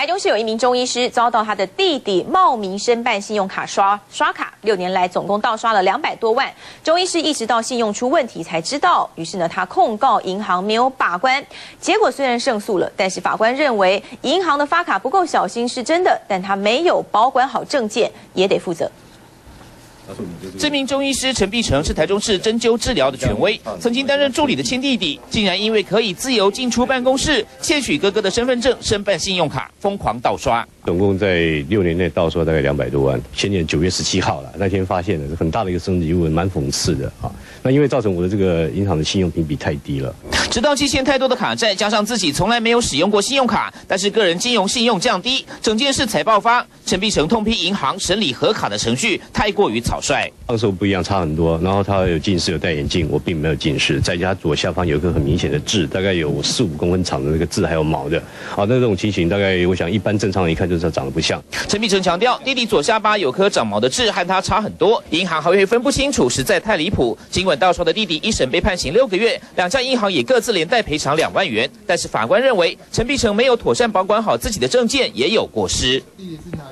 台中市有一名中医师遭到他的弟弟冒名申办信用卡刷卡，6年来总共盗刷了200多万。中医师一直到信用出问题才知道，于是呢，他控告银行没有把关。结果虽然胜诉了，但是法官认为银行的发卡不够小心是真的，但他没有保管好证件，也得负责。 这名中医师陈必成是台中市针灸治疗的权威，曾经担任助理的亲弟弟，竟然因为可以自由进出办公室，窃取哥哥的身份证、申办信用卡，疯狂盗刷。 总共在6年内盗刷大概200多万。前年9月17号了，那天发现了很大的一个升级物，蛮讽刺的啊。那因为造成我的这个银行的信用评比太低了， 直到期限太多的卡债，加上自己从来没有使用过信用卡，但是个人金融信用降低，整件事才爆发。陈必成痛批银行审理核卡的程序太过于草率。 当时不一样，差很多。然后他有近视，有戴眼镜，我并没有近视。再加上左下方有一个很明显的痣，大概有4、5公分长的那个痣，还有毛的。那这种情形，大概我想一般正常人一看就知道长得不像。 陈必成强调，弟弟左下巴有颗长毛的痣，和他差很多，银行还会分不清楚，实在太离谱。尽管盗刷的弟弟一审被判刑6个月，2家银行也各自连带赔偿2万元，但是法官认为陈必成没有妥善保管好自己的证件，也有过失。